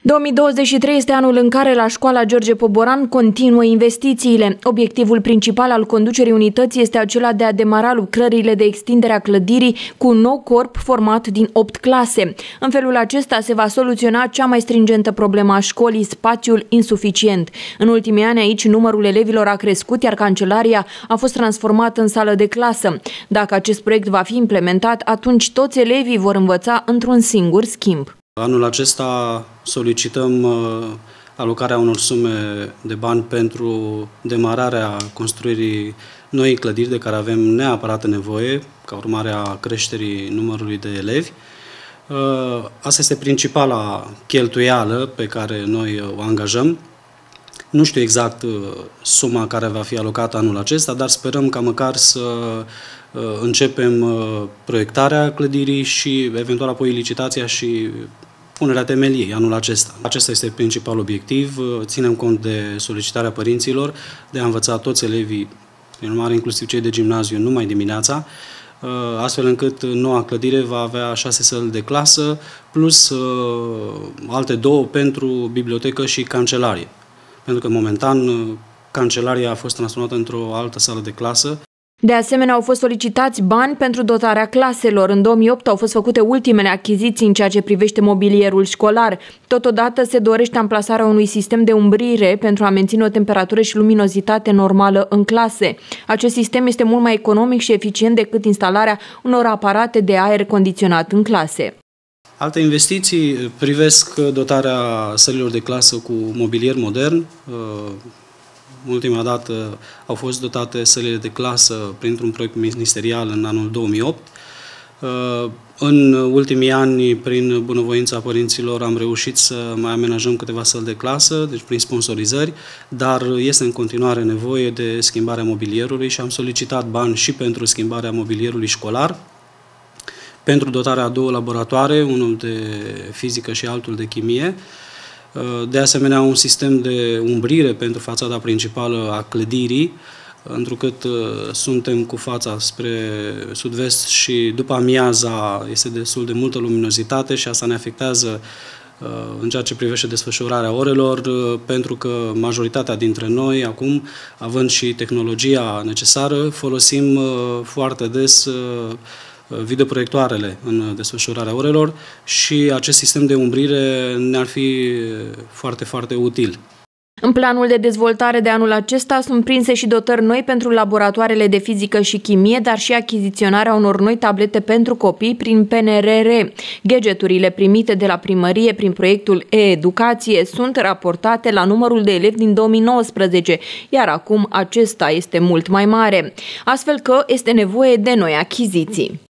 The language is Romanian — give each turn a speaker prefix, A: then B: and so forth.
A: 2023 este anul în care la școala George Poboran continuă investițiile. Obiectivul principal al conducerii unității este acela de a demara lucrările de extindere a clădirii cu un nou corp format din 8 clase. În felul acesta se va soluționa cea mai stringentă problemă a școlii, spațiul insuficient. În ultimii ani aici numărul elevilor a crescut, iar cancelaria a fost transformată în sală de clasă. Dacă acest proiect va fi implementat, atunci toți elevii vor învăța într-un singur schimb.
B: Anul acesta solicităm alocarea unor sume de bani pentru demararea construirii noii clădiri de care avem neapărat nevoie, ca urmare a creșterii numărului de elevi. Asta este principala cheltuială pe care noi o angajăm. Nu știu exact suma care va fi alocată anul acesta, dar sperăm ca măcar să începem proiectarea clădirii și eventual apoi licitația și punerea temeliei anul acesta. Acesta este principalul obiectiv. Ținem cont de solicitarea părinților de a învăța toți elevii, prin urmare inclusiv cei de gimnaziu, numai dimineața, astfel încât noua clădire va avea 6 săli de clasă plus alte 2 pentru bibliotecă și cancelarie. Pentru că momentan cancelaria a fost transformată într-o altă sală de clasă.
A: De asemenea, au fost solicitați bani pentru dotarea claselor. În 2008 au fost făcute ultimele achiziții în ceea ce privește mobilierul școlar. Totodată se dorește amplasarea unui sistem de umbrire pentru a menține o temperatură și luminozitate normală în clase. Acest sistem este mult mai economic și eficient decât instalarea unor aparate de aer condiționat în clase.
B: Alte investiții privesc dotarea sălilor de clasă cu mobilier modern. Ultima dată au fost dotate sălile de clasă printr-un proiect ministerial în anul 2008. În ultimii ani, prin bunăvoința părinților, am reușit să mai amenajăm câteva săli de clasă, deci prin sponsorizări, dar este în continuare nevoie de schimbarea mobilierului și am solicitat bani și pentru schimbarea mobilierului școlar, pentru dotarea a 2 laboratoare, unul de fizică și altul de chimie. De asemenea, un sistem de umbrire pentru fațada principală a clădirii, întrucât suntem cu fața spre sud-vest și după amiaza este destul de multă luminozitate și asta ne afectează în ceea ce privește desfășurarea orelor, pentru că majoritatea dintre noi, acum, având și tehnologia necesară, folosim foarte des videoproiectoarele în desfășurarea orelor și acest sistem de umbrire ne-ar fi foarte, foarte util.
A: În planul de dezvoltare de anul acesta sunt prinse și dotări noi pentru laboratoarele de fizică și chimie, dar și achiziționarea unor noi tablete pentru copii prin PNRR. Gadgeturile primite de la primărie prin proiectul e-educație sunt raportate la numărul de elevi din 2019, iar acum acesta este mult mai mare. Astfel că este nevoie de noi achiziții.